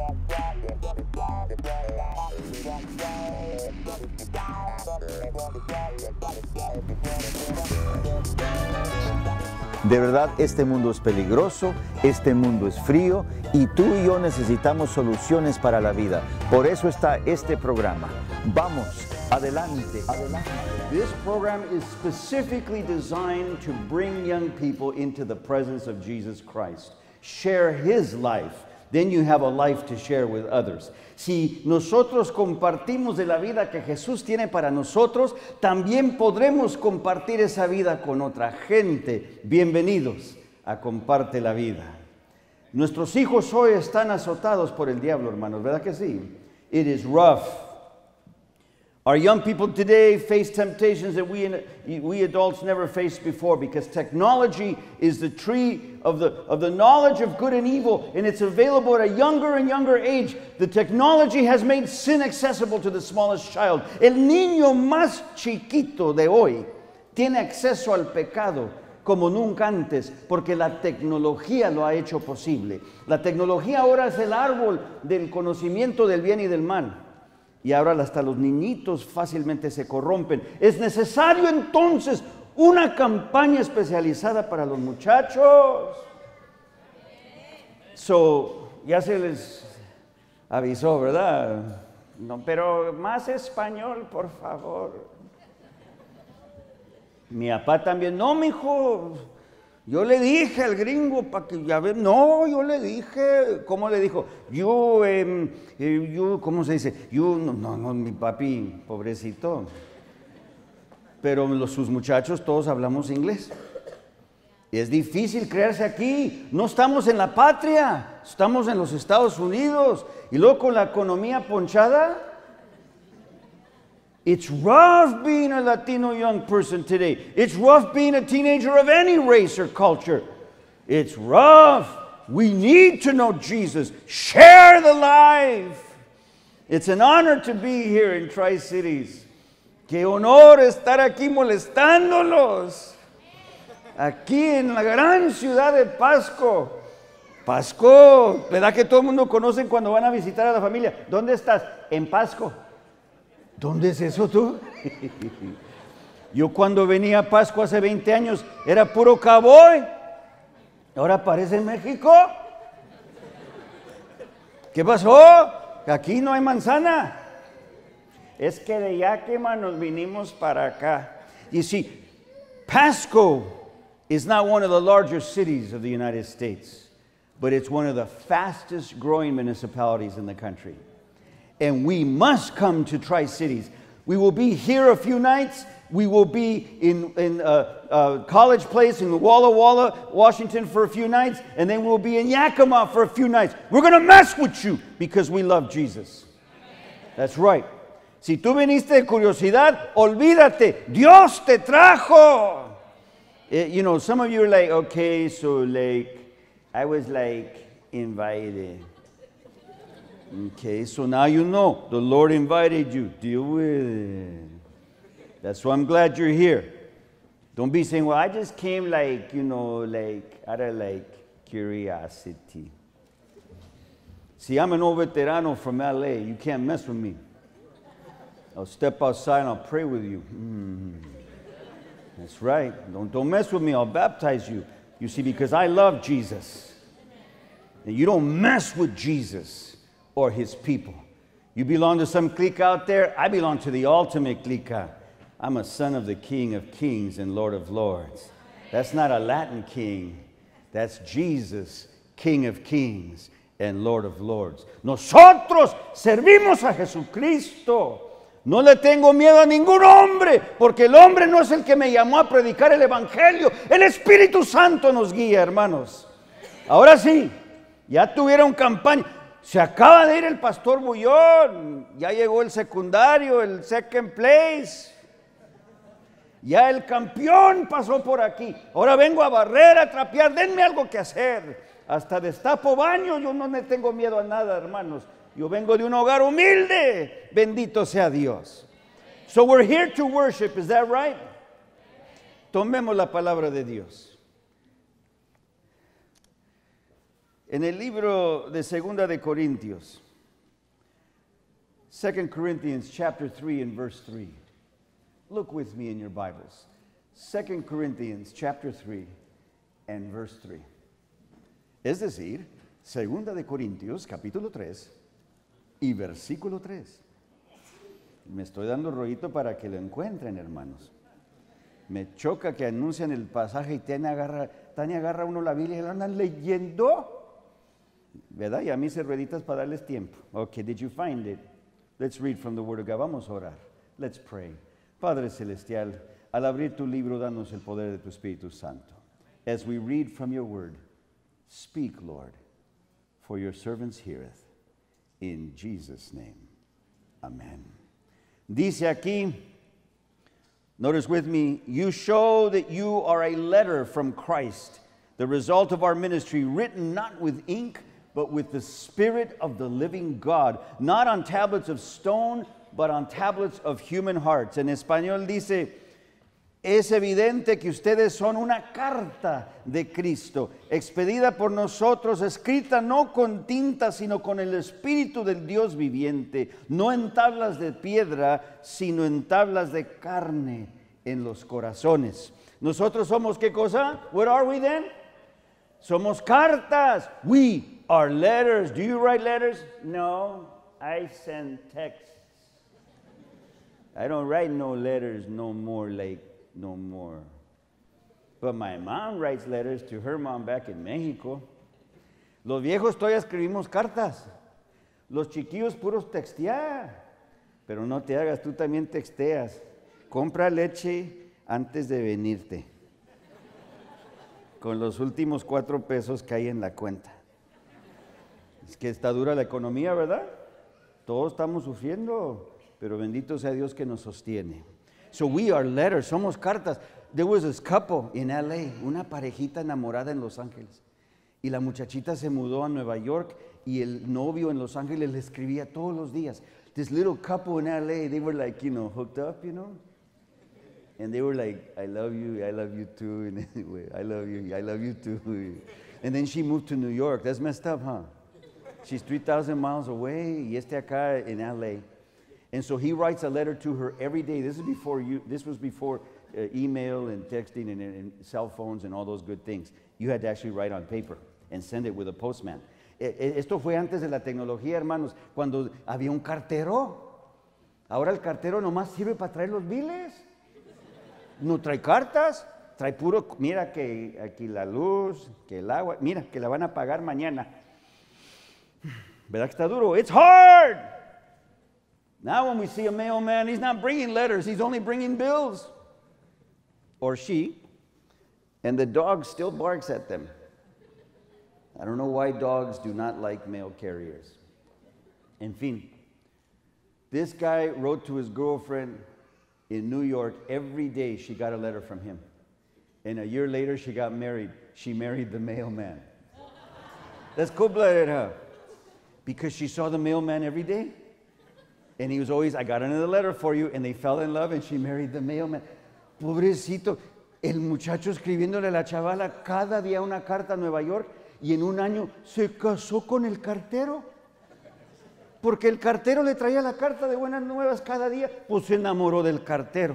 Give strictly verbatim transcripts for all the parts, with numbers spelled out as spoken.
De verdad, este mundo es peligroso, este mundo es frío y tú y yo necesitamos soluciones para la vida. Por eso está este programa. Vamos, adelante, adelante. This program is specifically designed to bring young people into the presence of Jesus Christ. Share His life. Then you have a life to share with others. Si nosotros compartimos de la vida que Jesús tiene para nosotros, también podremos compartir esa vida con otra gente. Bienvenidos a Comparte la Vida. Nuestros hijos hoy están azotados por el diablo, hermanos, ¿verdad que sí? It is rough. Our young people today face temptations that we, we adults never faced before, because technology is the tree of the, of the knowledge of good and evil, and it's available at a younger and younger age. The technology has made sin accessible to the smallest child. El niño más chiquito de hoy tiene acceso al pecado como nunca antes, porque la tecnología lo ha hecho posible. La tecnología ahora es el árbol del conocimiento del bien y del mal. Y ahora hasta los niñitos fácilmente se corrompen. Es necesario entonces una campaña especializada para los muchachos. So, ya se les avisó, ¿verdad? No, pero más español, por favor. Mi papá también, no, mijo. Yo le dije al gringo para que ya ve, no, yo le dije, ¿cómo le dijo? Yo, eh, eh, yo, ¿cómo se dice? Yo, no, no, no, mi papi, pobrecito. Pero los, sus muchachos todos hablamos inglés. Y es difícil creerse aquí. No estamos en la patria, estamos en los Estados Unidos. Y luego con la economía ponchada. It's rough being a Latino young person today. It's rough being a teenager of any race or culture. It's rough. We need to know Jesus. Share the life. It's an honor to be here in Tri-Cities. Qué honor estar aquí molestándolos. Aquí en la gran ciudad de Pasco. Pasco, ¿verdad que todo el mundo conoce cuando van a visitar a la familia? ¿Dónde estás? En Pasco. ¿Dónde es eso tú? Yo cuando venía a Pascua hace veinte años era puro cowboy. Ahora parece México. ¿Qué pasó? Aquí no hay manzana. Es que de Yakima nos vinimos para acá. You see, Pasco is not one of the larger cities of the United States, but it's one of the fastest growing municipalities in the country. And we must come to Tri-Cities. We will be here a few nights. We will be in, in uh, uh, College Place in Walla, Walla, Washington for a few nights. And then we'll be in Yakima for a few nights. We're going to mess with you because we love Jesus. That's right. Si tú viniste de curiosidad, olvídate. Dios te trajo. Uh, you know, some of you are like, okay, so like, I was like invited. Okay, so now you know. The Lord invited you. Deal with it. That's why I'm glad you're here. Don't be saying, well, I just came like, you know, like, out of like curiosity. See, I'm an old veterano from L A. You can't mess with me. I'll step outside and I'll pray with you. Mm. That's right. Don't, don't mess with me. I'll baptize you. You see, because I love Jesus. And you don't mess with Jesus or his people. You belong to some clique out there. I belong to the ultimate clique. I'm a son of the King of Kings and Lord of Lords. That's not a Latin king. That's Jesus, King of Kings and Lord of Lords. Nosotros servimos a Jesucristo. No le tengo miedo a ningún hombre, porque el hombre no es el que me llamó a predicar el Evangelio. El Espíritu Santo nos guía, hermanos. Ahora sí, ya tuvieron campaña. Se acaba de ir el pastor Bullón, ya llegó el secundario, el second place. Ya el campeón pasó por aquí. Ahora vengo a barrer, a trapear, denme algo que hacer. Hasta destapo baño, yo no le tengo miedo a nada, hermanos. Yo vengo de un hogar humilde, bendito sea Dios. So we're here to worship, is that right? Tomemos la palabra de Dios. En el libro de Segunda de Corintios, Second Corinthians chapter three and verse three. Look with me in your Bibles. Second Corinthians chapter three and verse three. Es decir, Segunda de Corintios capítulo tres y versículo tres. Me estoy dando rollito para que lo encuentren, hermanos. Me choca que anuncian el pasaje y Tania agarra, Tania agarra uno la Biblia y la andan leyendo. ¿Verdad? Y a mí se rueditas para darles tiempo. Okay, did you find it? Let's read from the Word of God. Vamos a orar. Let's pray. Padre Celestial, al abrir tu libro, danos el poder de tu Espíritu Santo. As we read from your Word, speak, Lord, for your servants heareth. In Jesus' name, amen. Dice aquí, notice with me, you show that you are a letter from Christ, the result of our ministry, written not with ink, but with the Spirit of the living God, not on tablets of stone, but on tablets of human hearts. En español dice, es evidente que ustedes son una carta de Cristo, expedida por nosotros, escrita no con tinta, sino con el Espíritu del Dios viviente, no en tablas de piedra, sino en tablas de carne en los corazones. Nosotros somos, ¿qué cosa? What are we then? Somos cartas. We are letters. Do you write letters? No, I send texts. I don't write no letters no more, like no more. But my mom writes letters to her mom back in Mexico. Los viejos todavía escribimos cartas. Los chiquillos puros textear. Pero no te hagas, tú también texteas. Compra leche antes de venirte. Con los últimos cuatro pesos que hay en la cuenta. Es que está dura la economía, ¿verdad? Todos estamos sufriendo, pero bendito sea Dios que nos sostiene. So we are letters, somos cartas. There was this couple in L A, una parejita enamorada en Los Ángeles. Y la muchachita se mudó a Nueva York y el novio en Los Ángeles le escribía todos los días. This little couple in L A, they were like, you know, hooked up, you know? And they were like, I love you, I love you too, and anyway, I love you, I love you too. And then she moved to New York. That's messed up, huh? She's three thousand miles away, y este acá in L A. And so he writes a letter to her every day. This is before you. This was before uh, email and texting and, and cell phones and all those good things. You had to actually write on paper and send it with a postman. Esto fue antes de la tecnología, hermanos, cuando había un cartero. Ahora el cartero nomás sirve para traer los biles. No trae cartas, trae puro, mira que aquí la luz, que el agua, mira que la van a pagar mañana. ¿Verdad que está duro? It's hard. Now when we see a mailman, he's not bringing letters, he's only bringing bills. Or she. And the dog still barks at them. I don't know why dogs do not like mail carriers. En fin. This guy wrote to his girlfriend in New York. Every day she got a letter from him. And a year later she got married. She married the mailman. That's cool-blooded, huh? Because she saw the mailman every day. And he was always, I got another letter for you. And they fell in love and she married the mailman. Pobrecito, el muchacho escribiéndole a la chavala cada día una carta a Nueva York. Y en un año se casó con el cartero. Porque el cartero le traía la carta de buenas nuevas cada día. Pues se enamoró del cartero.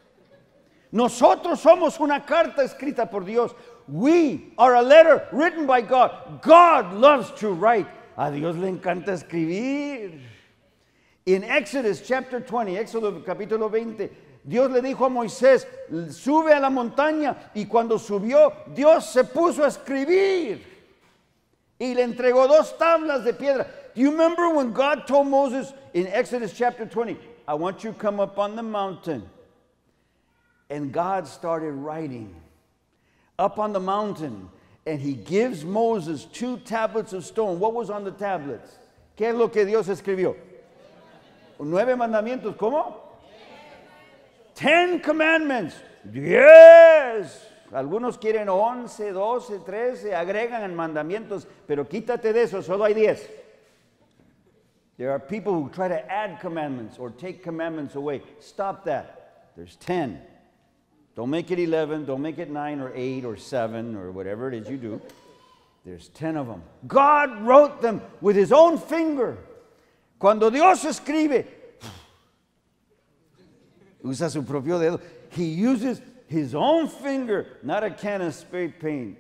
Nosotros somos una carta escrita por Dios. We are a letter written by God. God loves to write. A Dios le encanta escribir. En Exodus chapter twenty, Éxodo capítulo veinte, Dios le dijo a Moisés, sube a la montaña. Y cuando subió, Dios se puso a escribir. Y le entregó dos tablas de piedra. Do you remember when God told Moses in Exodus chapter twenty, I want you to come up on the mountain. And God started writing up on the mountain. And he gives Moses two tablets of stone. What was on the tablets? ¿Qué es lo que Dios escribió? Nueve mandamientos. ¿Cómo? Ten commandments. Yes. Algunos quieren once, doce, trece, agregan en mandamientos, pero quítate de eso, solo hay diez. There are people who try to add commandments or take commandments away. Stop that. There's ten. Don't make it eleven, don't make it nine or eight or seven or whatever it is you do. There's ten of them. God wrote them with his own finger. Cuando Dios escribe, usa su propio dedo. He uses his own finger, not a can of spray paint.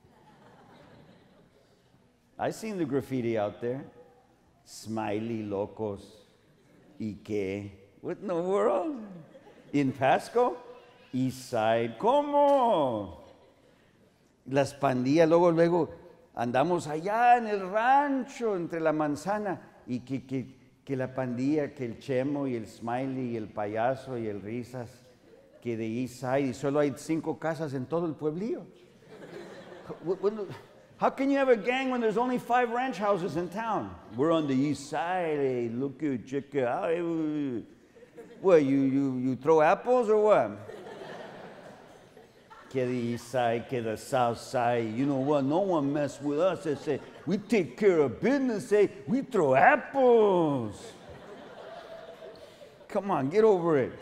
I've seen the graffiti out there. Smiley locos. ¿Y qué? What in the world? In Pasco? East Side. ¿Cómo? Las pandillas, luego, luego andamos allá en el rancho, entre la manzana, y que, que, que la pandilla, que el Chemo y el Smiley y el payaso y el Risas, que de East Side, y solo hay cinco casas en todo el pueblillo. How can you have a gang when there's only five ranch houses in town? We're on the east side. Hey, look at, check it out. Hey, what, you, you, you throw apples or what? Que the east side, que the south side. You know what? No one mess with us. They say, we take care of business. Say, we throw apples. Come on, get over it.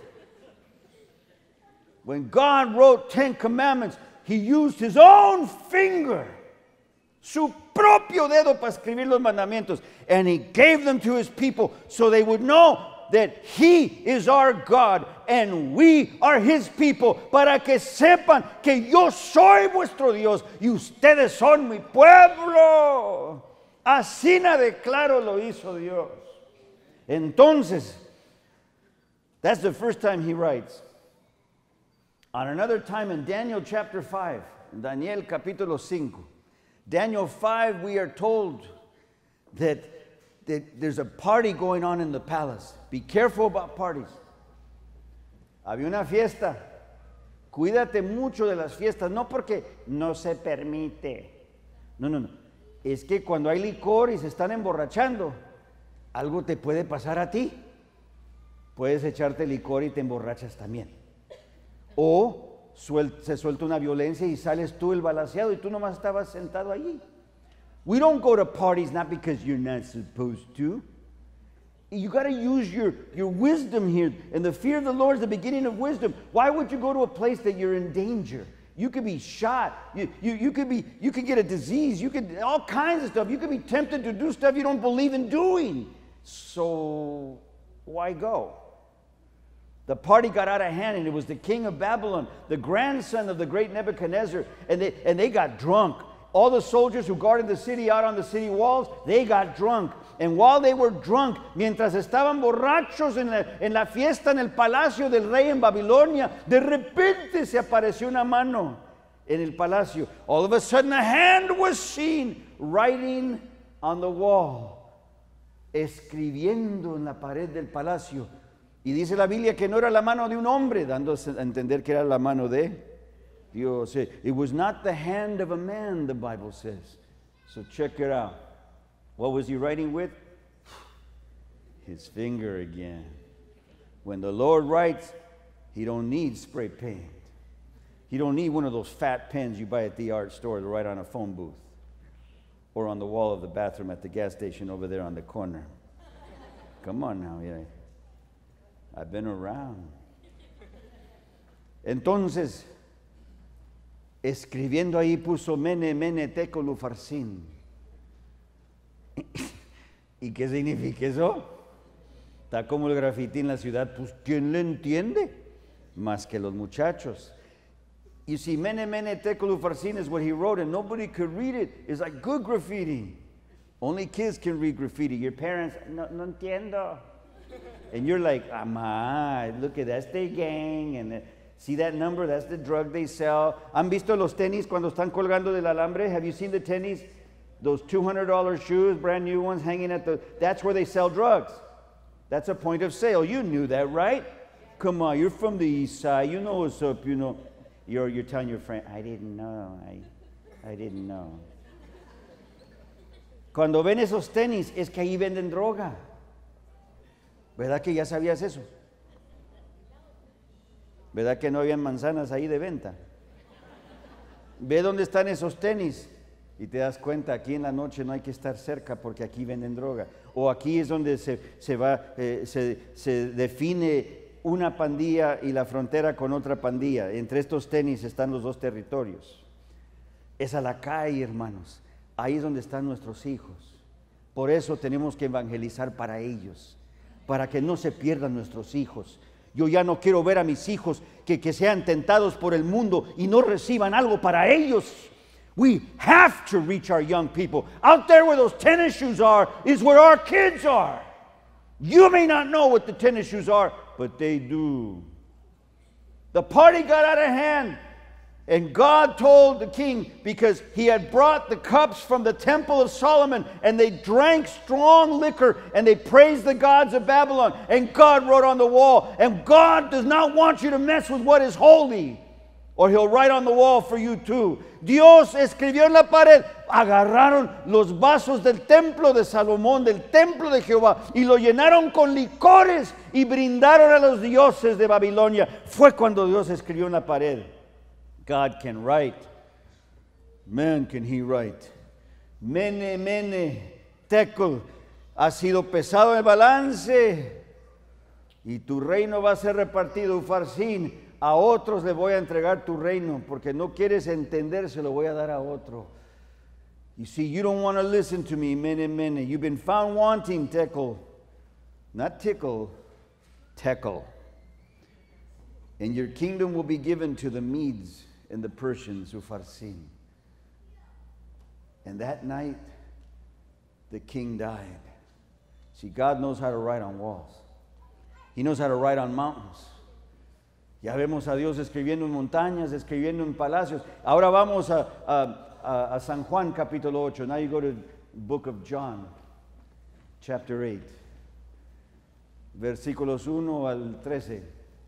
When God wrote Ten Commandments, he used his own finger. Su propio dedo para escribir los mandamientos. And he gave them to his people so they would know that he is our God and we are his people. Para que sepan que yo soy vuestro Dios y ustedes son mi pueblo. Así de claro lo hizo Dios. Entonces, that's the first time he writes. On another time in Daniel chapter five, in Daniel capítulo cinco, Daniel five, we are told that, that there's a party going on in the palace. Be careful about parties. Había una fiesta. Cuídate mucho de las fiestas, no porque no se permite. No, no, no. Es que cuando hay licor y se están emborrachando, algo te puede pasar a ti. Puedes echarte licor y te emborrachas también. O Suel, se suelta una violencia y sales tú el balaceado y tú nomás estabas sentado allí. We don't go to parties not because you're not supposed to. You got to use your, your wisdom here. And the fear of the Lord is the beginning of wisdom. Why would you go to a place that you're in danger? You could be shot. You, you, you, could be, you could get a disease. You could, all kinds of stuff. You could be tempted to do stuff you don't believe in doing. So why go? The party got out of hand, and it was the king of Babylon, the grandson of the great Nebuchadnezzar, and they, and they got drunk. All the soldiers who guarded the city out on the city walls, they got drunk. And while they were drunk, mientras estaban borrachos en la, en la fiesta en el palacio del rey en Babilonia, de repente se apareció una mano en el palacio. All of a sudden a hand was seen writing on the wall, escribiendo en la pared del palacio. Y dice la Biblia que no era la mano de un hombre, dándose a entender que era la mano de Dios. It was not the hand of a man, the Bible says. So check it out. What was he writing with? His finger again. When the Lord writes, he don't need spray paint. He don't need one of those fat pens you buy at the art store to write on a phone booth or on the wall of the bathroom at the gas station over there on the corner. Come on now, yeah. I've been around. Entonces, escribiendo ahí puso mene, mene, tekel ufarsin. ¿Y qué significa eso? Está como el grafiti en la ciudad, pues ¿quién le entiende? Más que los muchachos. You see, mene, mene, tekel ufarsin is what he wrote, and nobody could read it. It's like good graffiti. Only kids can read graffiti. Your parents, no, no entiendo. And you're like, ah, ma, look at that's their gang, and uh, see that number, that's the drug they sell. ¿Han visto los tenis cuando están colgando del alambre? Have you seen the tenis? Those two hundred dollar shoes, brand new ones hanging at the, that's where they sell drugs. That's a point of sale. You knew that, right? Come on, you're from the east side. You know what's up, you know. You're, you're telling your friend, I didn't know, I, I didn't know. Cuando ven esos tenis, es que ahí venden droga. ¿Verdad que ya sabías eso? ¿Verdad que no habían manzanas ahí de venta? Ve dónde están esos tenis y te das cuenta, aquí en la noche no hay que estar cerca porque aquí venden droga. O aquí es donde se, se, va, eh, se, se define una pandilla y la frontera con otra pandilla. Entre estos tenis están los dos territorios. Es a la calle, hermanos. ahí es donde están nuestros hijos. Por eso tenemos que evangelizar para ellos, para que no se pierdan nuestros hijos. Yo ya no quiero ver a mis hijos que, que sean tentados por el mundo y no reciban algo para ellos. We have to reach our young people. Out there where those tennis shoes are is where our kids are. You may not know what the tennis shoes are, but they do. The party got out of hand. And God told the king, because he had brought the cups from the temple of Solomon, and they drank strong liquor, and they praised the gods of Babylon. And God wrote on the wall, and God does not want you to mess with what is holy, or he'll write on the wall for you too. Dios escribió en la pared, agarraron los vasos del templo de Salomón, del templo de Jehová, y lo llenaron con licores y brindaron a los dioses de Babilonia. Fue cuando Dios escribió en la pared. God can write. Man, can he write. Mene, mene, tekel. Ha sido pesado el balance. Y tu reino va a ser repartido, Ufarsín. A otros le voy a entregar tu reino. Porque no quieres entender, se lo voy a dar a otro. You see, you don't want to listen to me, mene, mene. You've been found wanting, tekel. Not tickle, tekel. And your kingdom will be given to the Medes and the Persians, Ufarsin. And that night, the king died. See, God knows how to write on walls. He knows how to write on mountains. Ya vemos a Dios escribiendo en montañas, escribiendo en palacios. Ahora vamos a, a, a San Juan capítulo ocho. Now you go to the book of John, chapter eight. Versículos uno al trece.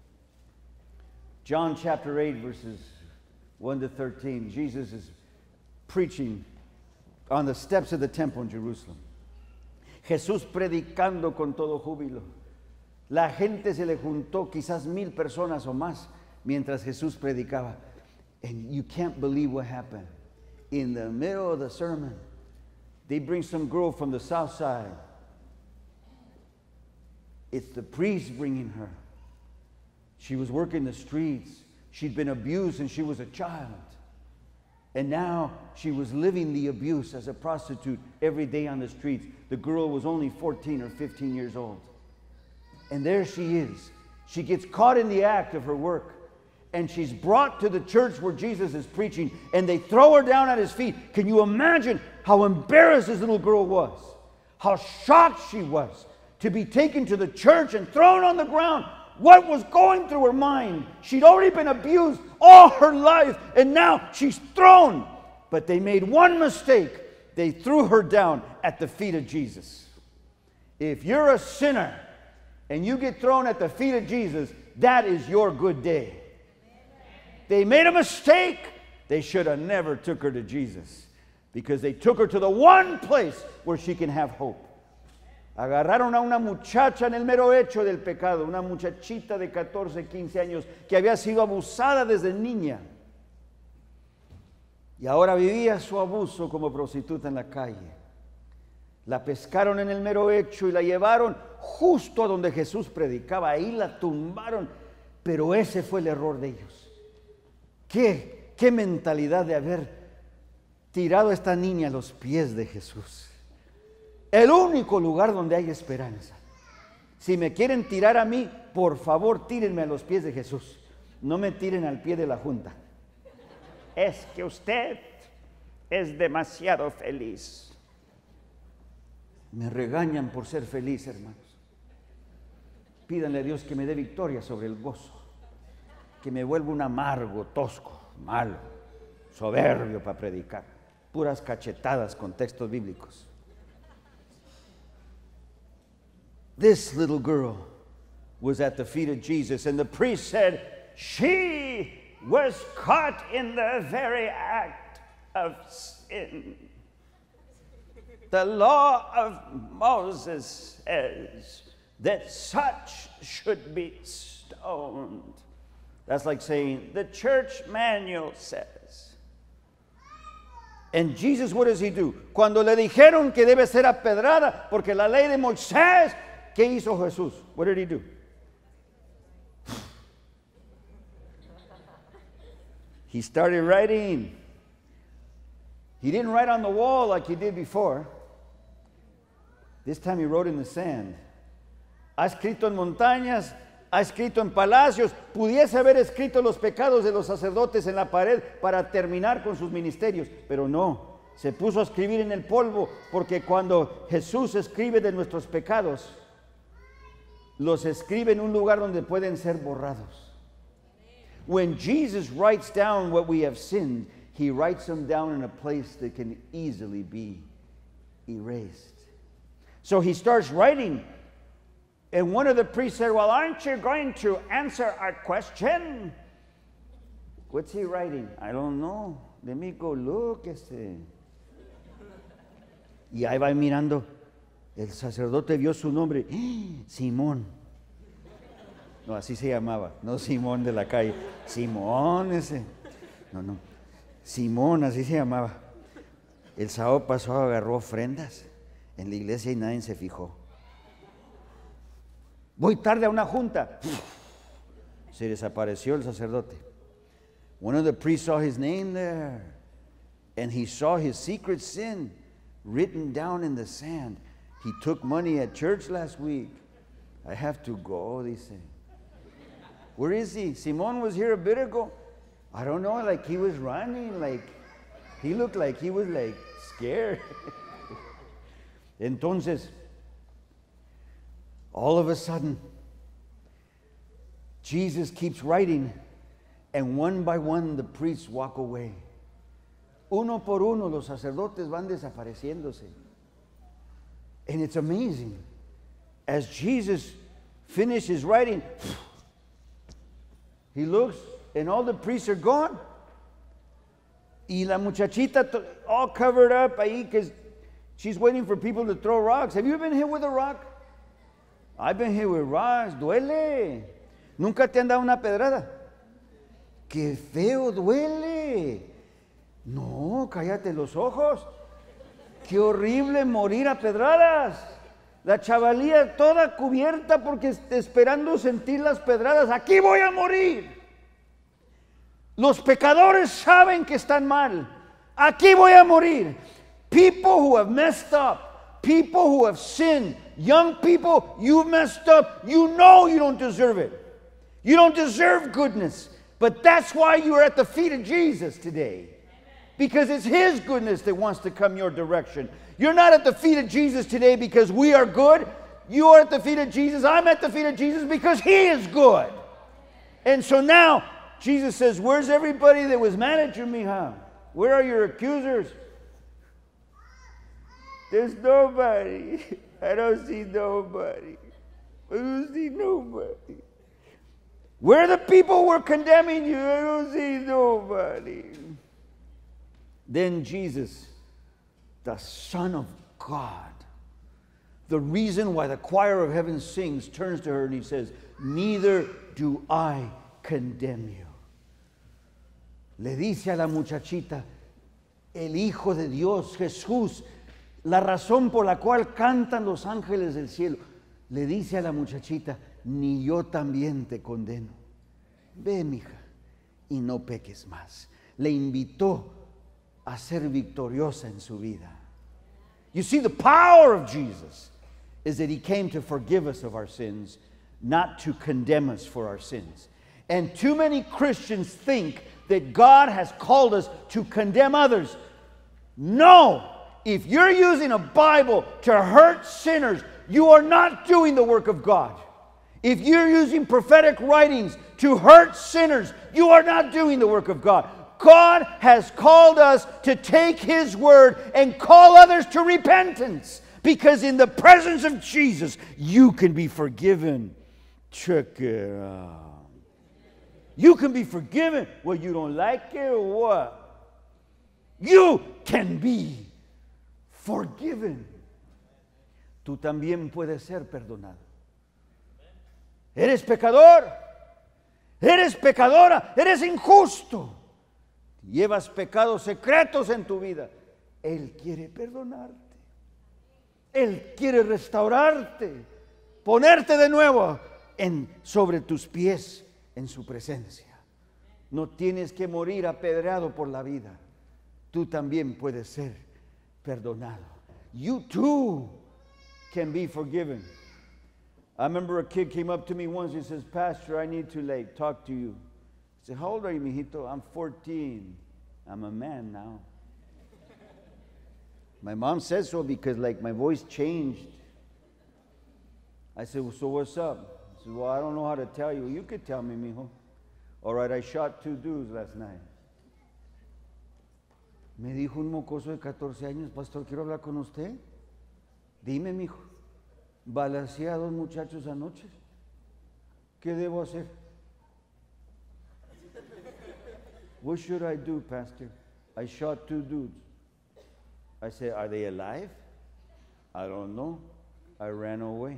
John chapter eight, verses one to thirteen. Jesus is preaching on the steps of the temple in Jerusalem. Jesús predicando con todo júbilo. La gente se le juntó, quizás mil personas o más, mientras Jesús predicaba. And you can't believe what happened. In the middle of the sermon, they bring some girl from the south side. It's the priest bringing her. She was working the streets. She'd been abused since she was a child. And now she was living the abuse as a prostitute every day on the streets. The girl was only fourteen or fifteen years old. And there she is. She gets caught in the act of her work. And she's brought to the church where Jesus is preaching. And they throw her down at his feet. Can you imagine how embarrassed this little girl was? How shocked she was to be taken to the church and thrown on the ground. What was going through her mind? She'd already been abused all her life, and now she's thrown. But they made one mistake. They threw her down at the feet of Jesus. If you're a sinner and you get thrown at the feet of Jesus, that is your good day. They made a mistake. They should have never took her to Jesus, because they took her to the one place where she can have hope. Agarraron a una muchacha en el mero hecho del pecado, una muchachita de catorce, quince años que había sido abusada desde niña. Y ahora vivía su abuso como prostituta en la calle. La pescaron en el mero hecho y la llevaron justo a donde Jesús predicaba. Ahí la tumbaron, pero ese fue el error de ellos. ¿Qué, qué mentalidad de haber tirado a esta niña a los pies de Jesús? El único lugar donde hay esperanza. Si me quieren tirar a mí, por favor, tírenme a los pies de Jesús. No me tiren al pie de la junta. Es que usted es demasiado feliz. Me regañan por ser feliz, hermanos. Pídanle a Dios que me dé victoria sobre el gozo. Que me vuelva un amargo, tosco, malo, soberbio para predicar. Puras cachetadas con textos bíblicos. This little girl was at the feet of Jesus, and the priest said, she was caught in the very act of sin. The law of Moses says that such should be stoned. That's like saying, the church manual says. And Jesus, what does he do? Cuando le dijeron que debe ser apedrada porque la ley de Moisés, ¿qué hizo Jesús? What did he do? He started writing. He didn't write on the wall like he did before. This time he wrote in the sand. Ha escrito en montañas, ha escrito en palacios. Pudiese haber escrito los pecados de los sacerdotes en la pared para terminar con sus ministerios, pero no. Se puso a escribir en el polvo, porque cuando Jesús escribe de nuestros pecados, los escribe en un lugar donde pueden ser borrados. When Jesus writes down what we have sinned, he writes them down in a place that can easily be erased. So he starts writing, and one of the priests said, well, aren't you going to answer our question? What's he writing? I don't know. Let me go look. Este. Y ahí va mirando. El sacerdote vio su nombre. ¡Ah! Simón. No, así se llamaba. No Simón de la calle. Simón ese. No, no. Simón, así se llamaba. El sábado pasado agarró ofrendas en la iglesia y nadie se fijó. Voy tarde a una junta. Se desapareció el sacerdote. One of the priests saw his name there, and he saw his secret sin written down in the sand. He took money at church last week. I have to go, dice. Where is he? Simon was here a bit ago. I don't know, like he was running, like he looked like he was like scared. Entonces, all of a sudden, Jesus keeps writing, and one by one the priests walk away. Uno por uno los sacerdotes van desapareciéndose. And it's amazing. As Jesus finishes writing, he looks, and all the priests are gone. Y la muchachita all covered up ahí, because she's waiting for people to throw rocks. Have you been hit with a rock? I've been hit with rocks. Duele. ¿Nunca te han dado una pedrada? ¡Qué feo, duele! No, cállate los ojos. ¡Qué horrible morir a pedradas! La chavalía toda cubierta porque esperando sentir las pedradas. ¡Aquí voy a morir! Los pecadores saben que están mal. ¡Aquí voy a morir! People who have messed up, people who have sinned, young people, you've messed up. You know you don't deserve it. You don't deserve goodness. But that's why you are at the feet of Jesus today. Because it's His goodness that wants to come your direction. You're not at the feet of Jesus today because we are good. You are at the feet of Jesus. I'm at the feet of Jesus because He is good. And so now, Jesus says, where's everybody that was mad at you, mija? Where are your accusers? There's nobody. I don't see nobody. I don't see nobody. Where are the people who were condemning you? I don't see nobody. Then Jesus, the Son of God, the reason why the choir of heaven sings, turns to her and he says, neither do I condemn you. Le dice a la muchachita, el Hijo de Dios, Jesús, la razón por la cual cantan los ángeles del cielo, le dice a la muchachita, ni yo también te condeno. Ve, mija, y no peques más. Le invitó a ser victoriosa en su vida. You see, the power of Jesus is that He came to forgive us of our sins, not to condemn us for our sins. And too many Christians think that God has called us to condemn others. No! If you're using a Bible to hurt sinners, you are not doing the work of God. If you're using prophetic writings to hurt sinners, you are not doing the work of God. God has called us to take His word and call others to repentance. Because in the presence of Jesus, you can be forgiven. Check it out. You can be forgiven. Well, you don't like it or what? You can be forgiven. Tú también puedes ser perdonado. Eres pecador. Eres pecadora. Eres injusto. Llevas pecados secretos en tu vida. Él quiere perdonarte. Él quiere restaurarte. Ponerte de nuevo en, sobre tus pies en su presencia. No tienes que morir apedreado por la vida. tú también puedes ser perdonado. You too can be forgiven. I remember a kid came up to me once. He says, Pastor, I need to like talk to you. I said, how old are you, mijito? I'm fourteen. I'm a man now. My mom says so because like my voice changed. I said, well, so what's up? He said, well, I don't know how to tell you. You could tell me, mijo. All right, I shot two dudes last night. Me dijo un mocoso de catorce años, Pastor, quiero hablar con usted. Dime, mijo, balaceé a dos muchachos anoche. ¿Qué debo hacer? What should I do, Pastor? I shot two dudes. I said, are they alive? I don't know. I ran away.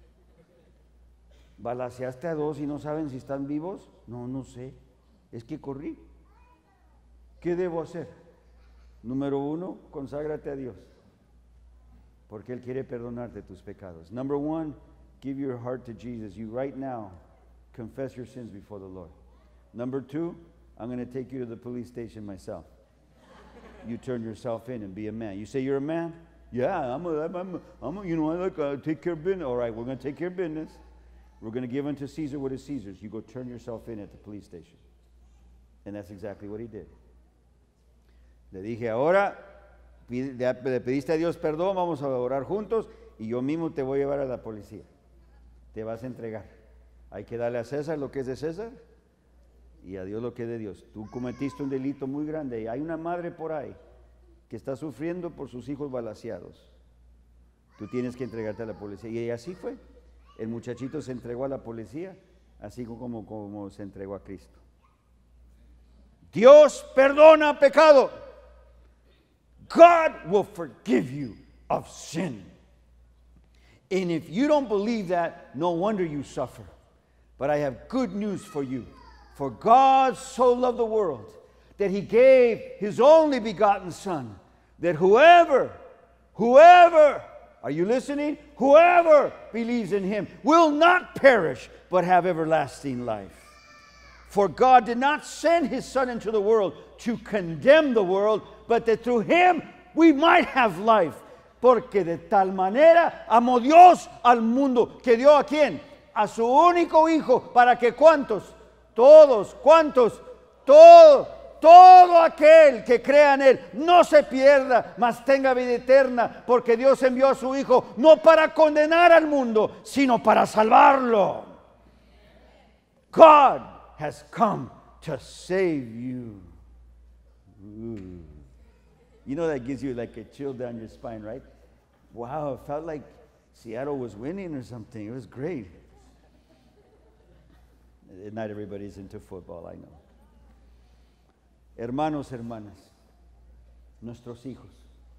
¿Balaceaste a dos y no saben si están vivos? No, no sé. Es que corrí. ¿Qué debo hacer? Número uno, conságrate a Dios. Porque Él quiere perdonarte tus pecados. Number one, give your heart to Jesus. You right now confess your sins before the Lord. Number two, I'm going to take you to the police station myself. You turn yourself in and be a man. You say you're a man? Yeah, I'm a, I'm a, I'm a you know, I like uh, take care of business. All right, we're going to take care of business. We're going to give unto Caesar what is Caesar's. You go turn yourself in at the police station. And that's exactly what he did. Le dije, ahora le pediste a Dios perdón, vamos a orar juntos y yo mismo te voy a llevar a la policía. Te vas a entregar. Hay que darle a César lo que es de César y a Dios lo que es de Dios. Tú cometiste un delito muy grande y hay una madre por ahí que está sufriendo por sus hijos balaceados. Tú tienes que entregarte a la policía. Y así fue. El muchachito se entregó a la policía, así como, como se entregó a Cristo. Dios perdona pecado. God will forgive you of sin. And if you don't believe that, no wonder you suffer. But I have good news for you. For God so loved the world that He gave His only begotten Son, that whoever, whoever, are you listening? Whoever believes in Him will not perish, but have everlasting life. For God did not send His Son into the world to condemn the world, but that through Him we might have life. Porque de tal manera amó Dios al mundo, que dio a quién? A su único Hijo, para que cuántos, todos, cuántos, todo, todo aquel que crea en Él no se pierda, mas tenga vida eterna, porque Dios envió a su Hijo no para condenar al mundo, sino para salvarlo. God has come to save you. Ooh. You know that gives you like a chill down your spine, right? Wow, it felt like Seattle was winning or something. It was great. Not everybody's into football, I know. Hermanos, hermanas, nuestros hijos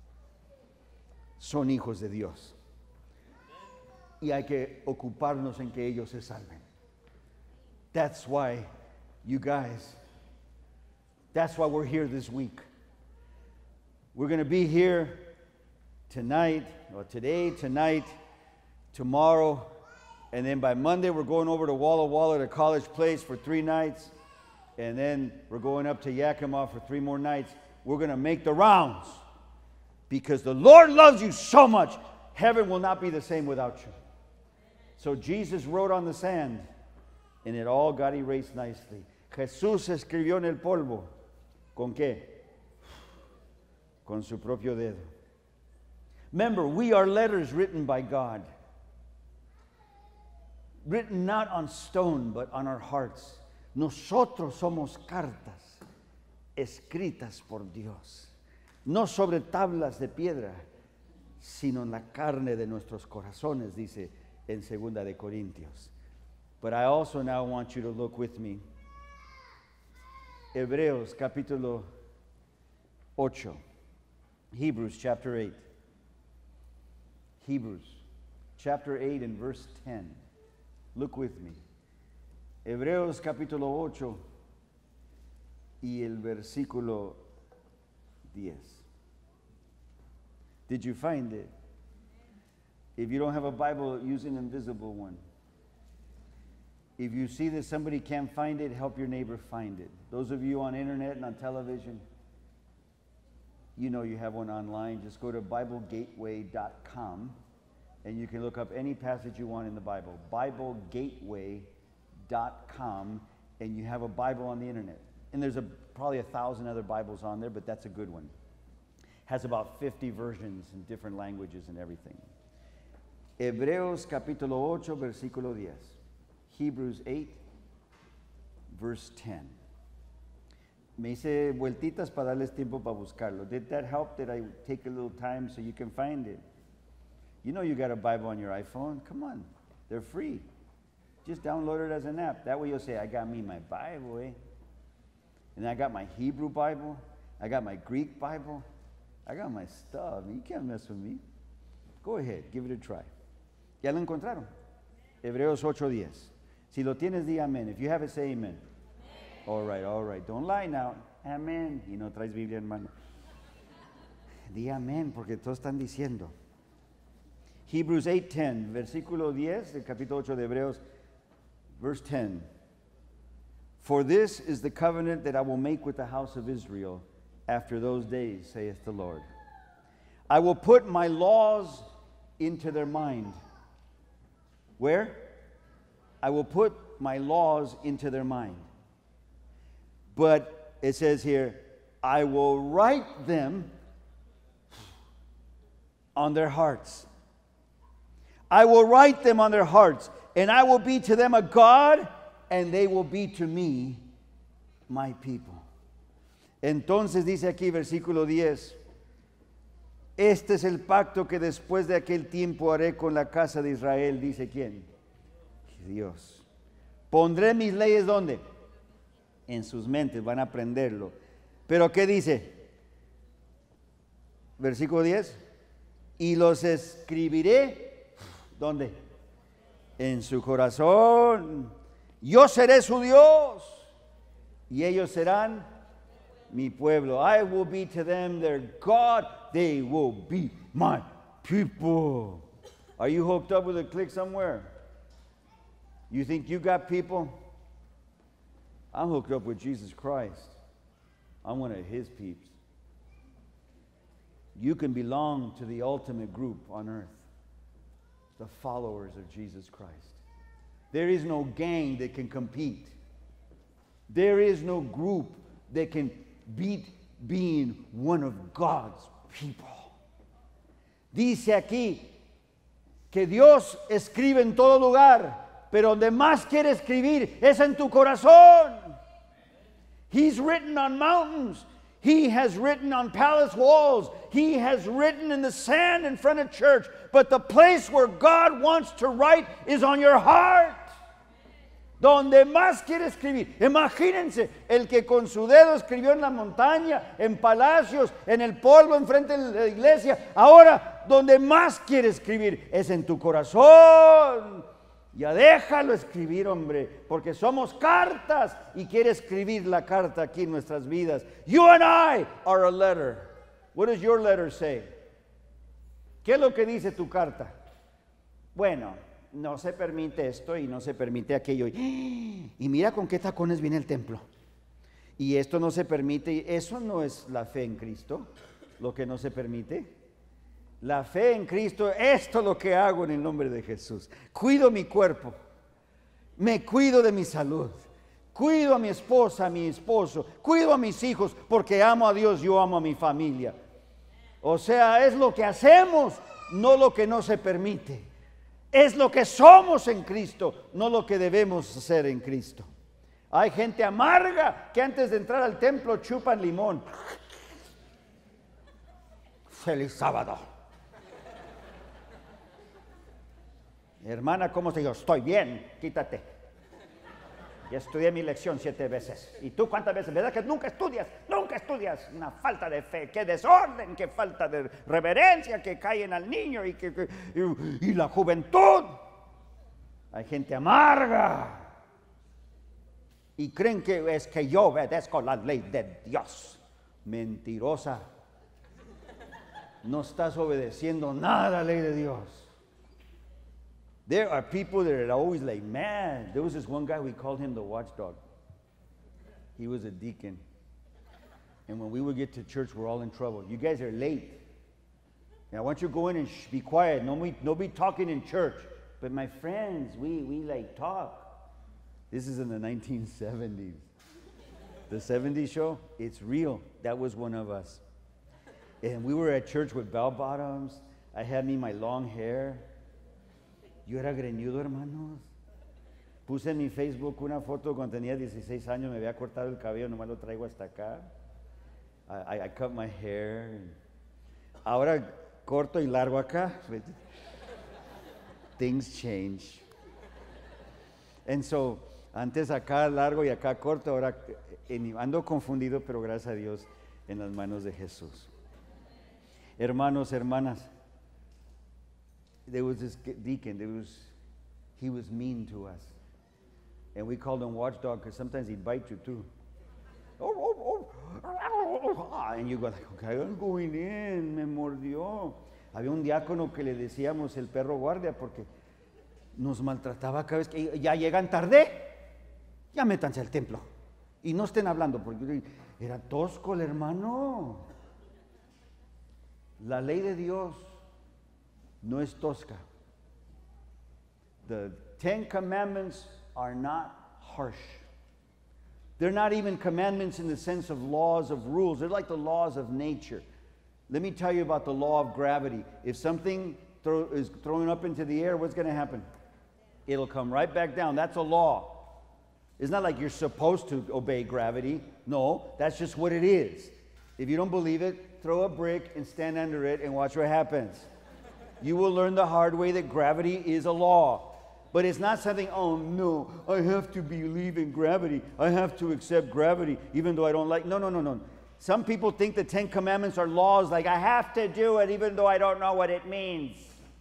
son hijos de Dios. Y hay que ocuparnos en que ellos se salven. That's why you guys, that's why we're here this week. We're going to be here tonight, or today, tonight, tomorrow, and then by Monday we're going over to Walla Walla to College Place for three nights, and then we're going up to Yakima for three more nights. We're going to make the rounds because the Lord loves you so much. Heaven will not be the same without you. So Jesus wrote on the sand, and it all got erased nicely. Jesús escribió en el polvo. ¿Con qué? Con su propio dedo. Remember, we are letters written by God. Written not on stone, but on our hearts. Nosotros somos cartas escritas por Dios. No sobre tablas de piedra, sino en la carne de nuestros corazones, dice en Segunda de Corintios. But I also now want you to look with me. Hebreos capítulo ocho. Hebrews chapter eight. Hebrews chapter eight and verse ten. Look with me. Hebreos capítulo ocho y el versículo diez. Did you find it? If you don't have a Bible, use an invisible one. If you see that somebody can't find it, help your neighbor find it. Those of you on internet and on television, you know you have one online. Just go to Bible Gateway dot com and you can look up any passage you want in the Bible. Bible Gateway dot com, and you have a Bible on the internet. And there's a, probably a thousand other Bibles on there, but that's a good one. Has about fifty versions in different languages and everything. Hebreos capítulo ocho, versículo diez. Hebrews eight, verse ten. Me hice vueltitas para darles tiempo para buscarlo. Did that help? Did I take a little time so you can find it? You know you got a Bible on your iPhone. Come on, they're free. Just download it as an app. That way you'll say, I got me my Bible, eh? And I got my Hebrew Bible. I got my Greek Bible. I got my stuff. You can't mess with me. Go ahead, give it a try. ¿Ya lo encontraron? Hebreos ocho diez. Si lo tienes, di amén. If you have it, say amen. All right, all right. Don't lie now. Amén. Y no traes Biblia en mano. Di amén, porque todos están diciendo. Hebrews eight ten, versículo diez del capítulo ocho de Hebreos, verse ten. For this is the covenant that I will make with the house of Israel after those days, saith the Lord. I will put my laws into their mind. Where? I will put my laws into their mind. But it says here, I will write them on their hearts. I will write them on their hearts, and I will be to them a God, and they will be to me my people. Entonces dice aquí versículo diez, este es el pacto que después de aquel tiempo haré con la casa de Israel, dice quién, Dios. Pondré mis leyes ¿dónde? En sus mentes, van a aprenderlo. Pero ¿qué dice? Versículo diez, y los escribiré, ¿dónde? En su corazón. Yo seré su Dios y ellos serán mi pueblo. I will be to them their God. They will be my people. Are you hooked up with a click somewhere? You think you got people? I'm hooked up with Jesus Christ. I'm one of his peeps. You can belong to the ultimate group on earth, the followers of Jesus Christ. There is no gang that can compete. There is no group that can beat being one of God's people. Dice aquí que Dios escribe en todo lugar, pero donde más quiere escribir es en tu corazón. He's written on mountains. He has written on palace walls. He has written in the sand in front of church. But the place where God wants to write is on your heart. Donde más quiere escribir. Imagínense, el que con su dedo escribió en la montaña, en palacios, en el polvo, enfrente de la iglesia. Ahora, donde más quiere escribir es en tu corazón. Ya déjalo escribir, hombre, porque somos cartas y quiere escribir la carta aquí en nuestras vidas. You and I are a letter. What does your letter say? ¿Qué es lo que dice tu carta? Bueno, no se permite esto y no se permite aquello. Y mira con qué tacones viene el templo. Y esto no se permite. Eso no es la fe en Cristo, lo que no se permite. La fe en Cristo, esto es lo que hago en el nombre de Jesús. Cuido mi cuerpo, me cuido de mi salud, cuido a mi esposa, a mi esposo, cuido a mis hijos, porque amo a Dios, yo amo a mi familia. O sea, es lo que hacemos, no lo que no se permite. Es lo que somos en Cristo, no lo que debemos hacer en Cristo. Hay gente amarga que antes de entrar al templo chupan limón. Feliz sábado. Hermana, ¿cómo estoy? Yo estoy bien, quítate. Ya estudié mi lección siete veces. ¿Y tú cuántas veces? ¿Verdad que nunca estudias? Nunca estudias. Una falta de fe, qué desorden, qué falta de reverencia que caen al niño y, que, que, y, y la juventud. Hay gente amarga. Y creen que es que yo obedezco la ley de Dios. Mentirosa. No estás obedeciendo nada a la ley de Dios. There are people that are always like, man, there was this one guy, we called him the watchdog. He was a deacon. And when we would get to church, we're all in trouble. You guys are late. Now, why don't you go in and shh, be quiet? Nobody, nobody talking in church. But my friends, we, we like talk. This is in the nineteen seventies. The seventies show, it's real. That was one of us. And we were at church with bell bottoms. I had me my long hair. Yo era greñudo, hermanos. Puse en mi Facebook una foto cuando tenía dieciséis años. Me había cortado el cabello, nomás lo traigo hasta acá. I, I, I cut my hair. Ahora corto y largo acá. Things change. And so, antes acá largo y acá corto, ahora ando confundido, pero gracias a Dios en las manos de Jesús. Hermanos, hermanas, there was this deacon, there was, he was mean to us. And we called him watchdog because sometimes he'd bite you too. And you go like, okay, I'm going in, me mordió. Había un diácono que le decíamos el perro guardia porque nos maltrataba cada vez que ya llegan tarde, ya métanse al templo y no estén hablando porque era tosco el hermano. La ley de Dios no es tosca. The Ten Commandments are not harsh. They're not even commandments in the sense of laws of rules. They're like the laws of nature. Let me tell you about the law of gravity. If something throw, is thrown up into the air, what's going to happen? It'll come right back down. That's a law. It's not like you're supposed to obey gravity. No, that's just what it is. If you don't believe it, throw a brick and stand under it and watch what happens. You will learn the hard way that gravity is a law. But it's not something, oh no, I have to believe in gravity. I have to accept gravity even though I don't like. No, no, no, no. Some people think the Ten Commandments are laws like I have to do it even though I don't know what it means.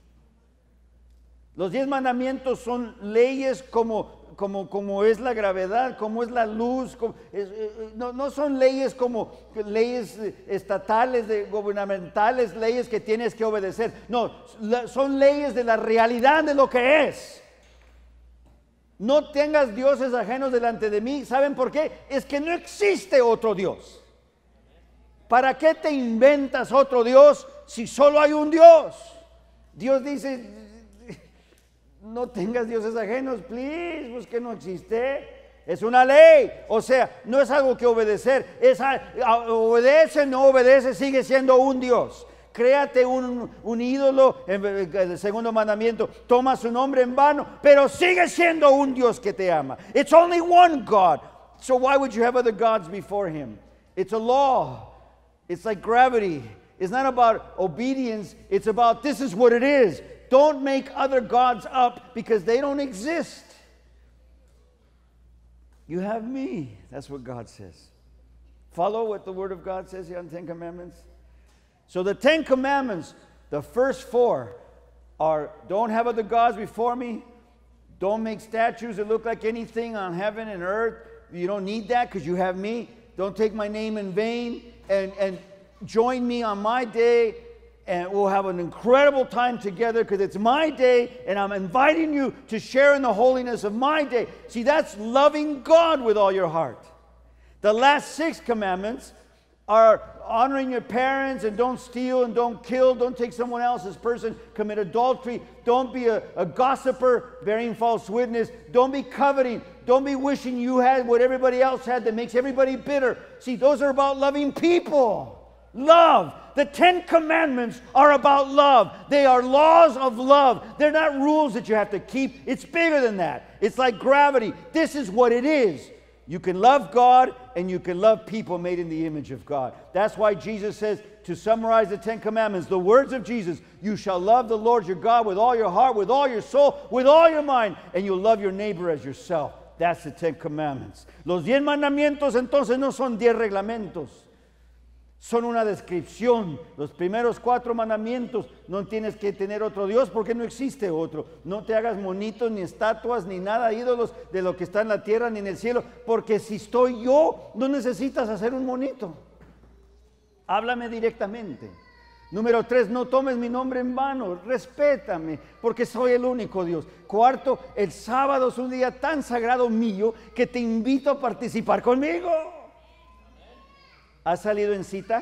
Los diez mandamientos son leyes como, como, como es la gravedad, como es la luz. Como, es, no, no son leyes como leyes estatales, de, gubernamentales, leyes que tienes que obedecer. No, son leyes de la realidad de lo que es. No tengas dioses ajenos delante de mí. ¿Saben por qué? Es que no existe otro Dios. ¿Para qué te inventas otro Dios si solo hay un Dios? Dios dice, no tengas dioses ajenos, please, pues que no existe. Es una ley, o sea, no es algo que obedecer. Es a, a, obedece, no obedece, sigue siendo un Dios. Créate un, un ídolo, el segundo mandamiento, toma su nombre en vano, pero sigue siendo un Dios que te ama. It's only one God, so why would you have other gods before him? It's a law. It's like gravity. It's not about obedience, it's about this is what it is. Don't make other gods up because they don't exist. You have me. That's what God says. Follow what the Word of God says here on the Ten Commandments. So the Ten Commandments, the first four are don't have other gods before me. Don't make statues that look like anything on heaven and earth. You don't need that because you have me. Don't take my name in vain. And, and join me on my day. And we'll have an incredible time together because it's my day. And I'm inviting you to share in the holiness of my day. See, that's loving God with all your heart. The last six commandments are honoring your parents and don't steal and don't kill, don't take someone else's person, commit adultery, don't be a, a gossiper bearing false witness, don't be coveting, don't be wishing you had what everybody else had that makes everybody bitter. See, those are about loving people. Love. The Ten Commandments are about love. They are laws of love. They're not rules that you have to keep. It's bigger than that. It's like gravity. This is what it is. You can love God and you can love people made in the image of God. That's why Jesus says, to summarize the Ten Commandments, the words of Jesus, you shall love the Lord your God with all your heart, with all your soul, with all your mind, and you'll love your neighbor as yourself. That's the Ten Commandments. Los diez mandamientos entonces no son diez reglamentos. Son una descripción. Los primeros cuatro mandamientos, no tienes que tener otro Dios porque no existe otro. No te hagas monitos, ni estatuas, ni nada, ídolos de lo que está en la tierra, ni en el cielo, porque si estoy yo, no necesitas hacer un monito. Háblame directamente. Número tres, no tomes mi nombre en vano, respétame, porque soy el único Dios. Cuarto, el sábado es un día tan sagrado mío que te invito a participar conmigo. ¿Has salido en cita?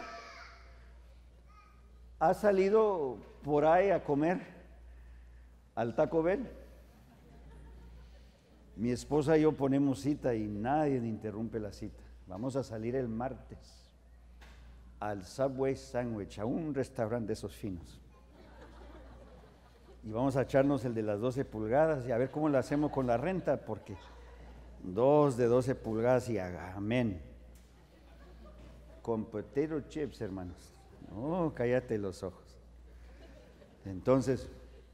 ¿Has salido por ahí a comer al Taco Bell? Mi esposa y yo ponemos cita y nadie interrumpe la cita. Vamos a salir el martes al Subway Sandwich, a un restaurante de esos finos. Y vamos a echarnos el de las doce pulgadas y a ver cómo lo hacemos con la renta, porque dos de doce pulgadas y amén. Con potato chips, hermanos. No, cállate los ojos. Entonces,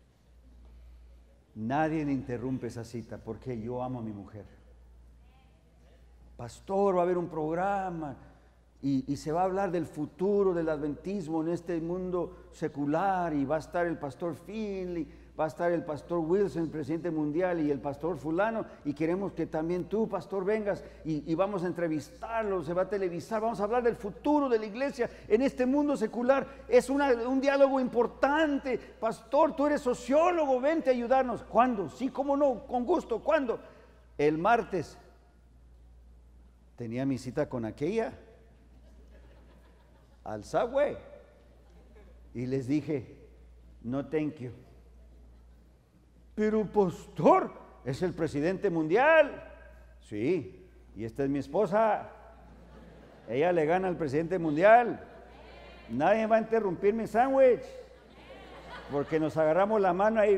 nadie interrumpe esa cita porque yo amo a mi mujer. Pastor, va a haber un programa y, y se va a hablar del futuro del adventismo en este mundo secular y va a estar el pastor Finley, va a estar el pastor Wilson, presidente mundial, y el pastor fulano, y queremos que también tú, pastor, vengas y, y vamos a entrevistarlo, se va a televisar, vamos a hablar del futuro de la iglesia en este mundo secular. Es una, un diálogo importante. Pastor, tú eres sociólogo, vente a ayudarnos. ¿Cuándo? Sí, cómo no, con gusto. ¿Cuándo? El martes. Tenía mi cita con aquella al Subway y les dije, no thank you. Pero pastor, es el presidente mundial. Sí, y esta es mi esposa. Ella le gana al presidente mundial. Nadie va a interrumpir mi sándwich porque nos agarramos la mano ahí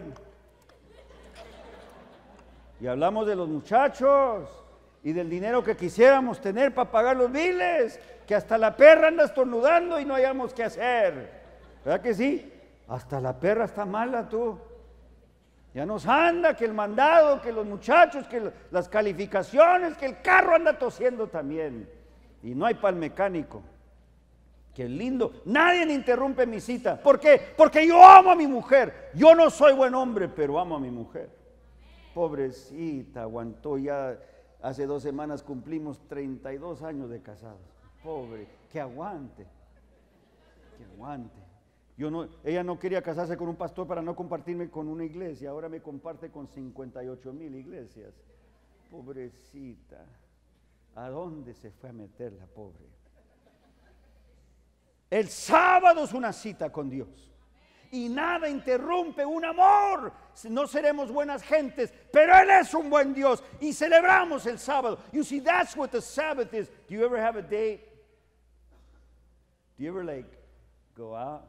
y hablamos de los muchachos y del dinero que quisiéramos tener para pagar los biles, que hasta la perra anda estornudando y no hayamos qué hacer. ¿Verdad que sí? Hasta la perra está mala, tú. Ya nos anda que el mandado, que los muchachos, que las calificaciones, que el carro anda tosiendo también. Y no hay para el mecánico. Qué lindo. Nadie interrumpe mi cita. ¿Por qué? Porque yo amo a mi mujer. Yo no soy buen hombre, pero amo a mi mujer. Pobrecita, aguantó ya. Hace dos semanas cumplimos treinta y dos años de casados. Pobre, que aguante. Que aguante. Yo no, ella no quería casarse con un pastor para no compartirme con una iglesia. Ahora me comparte con cincuenta y ocho mil iglesias. Pobrecita. ¿A dónde se fue a meter la pobre? El sábado es una cita con Dios. Y nada interrumpe un amor. No seremos buenas gentes, pero Él es un buen Dios. Y celebramos el sábado. You see, that's what the Sabbath is. Do you ever have a date? Do you ever like go out?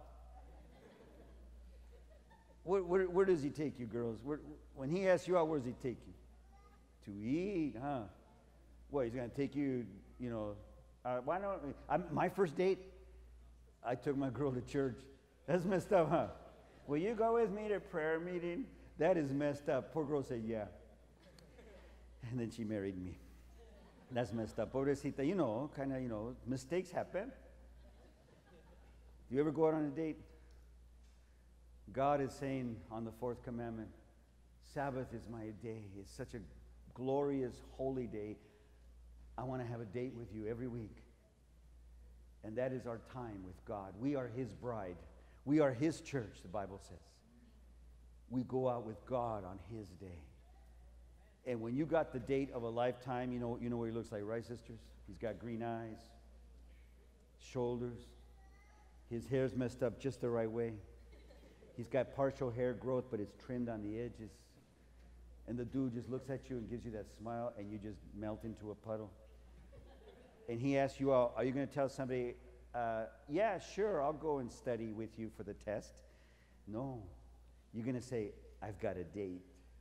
Where, where, where does he take you, girls? Where, when he asks you out, where does he take you? To eat, huh? What, he's going to take you, you know, uh, why not? I, my first date, I took my girl to church. That's messed up, huh? Will you go with me to prayer meeting? That is messed up. Poor girl said, yeah. And then she married me. That's messed up. Pobrecita, you know, kind of, you know, mistakes happen. Do you ever go out on a date? God is saying on the fourth commandment, Sabbath is my day. It's such a glorious, holy day. I want to have a date with you every week. And that is our time with God. We are His bride. We are His church, the Bible says. We go out with God on His day. And when you got the date of a lifetime, you know, you know what he looks like, right, sisters? He's got green eyes, shoulders. His hair's messed up just the right way. He's got partial hair growth, but it's trimmed on the edges. And the dude just looks at you and gives you that smile, and you just melt into a puddle. And he asks you, are you going to tell somebody, uh, yeah, sure, I'll go and study with you for the test? No. You're going to say, I've got a date.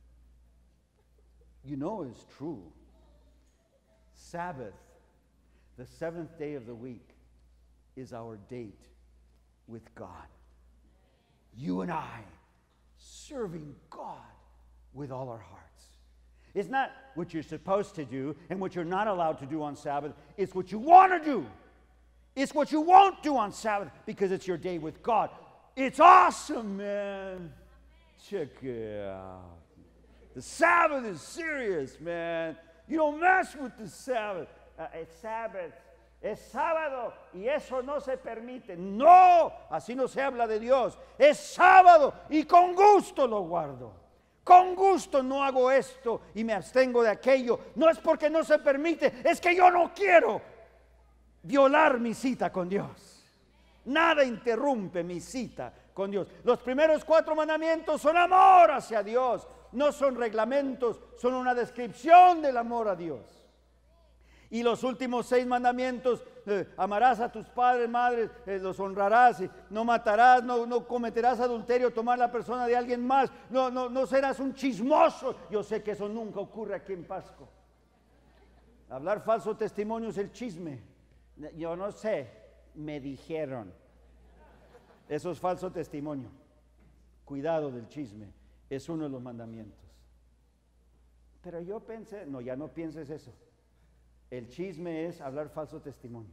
You know it's true. Sabbath, the seventh day of the week, is our date with God. You and I serving God with all our hearts. It's not what you're supposed to do and what you're not allowed to do on Sabbath. It's what you want to do. It's what you won't do on Sabbath because it's your day with God. It's awesome, man. Check it out. The Sabbath is serious, man. You don't mess with the Sabbath. Uh, it's Sabbath. Es sábado y eso no se permite. No, así no se habla de Dios. Es sábado y con gusto lo guardo. Con gusto no hago esto y me abstengo de aquello. No es porque no se permite, es que yo no quiero. violar mi cita con Dios. Nada interrumpe mi cita con Dios. Los primeros cuatro mandamientos son amor hacia Dios. No son reglamentos, son una descripción del amor a Dios. Y los últimos seis mandamientos, eh, amarás a tus padres, madres, eh, los honrarás, eh, no matarás, no, no cometerás adulterio, tomar la persona de alguien más, no, no, no serás un chismoso. Yo sé que eso nunca ocurre aquí en Pasco. Hablar falso testimonio es el chisme. Yo no sé, me dijeron. Eso es falso testimonio. Cuidado del chisme, es uno de los mandamientos. Pero yo pensé, no, ya no pienses eso. El chisme es hablar falso testimonio.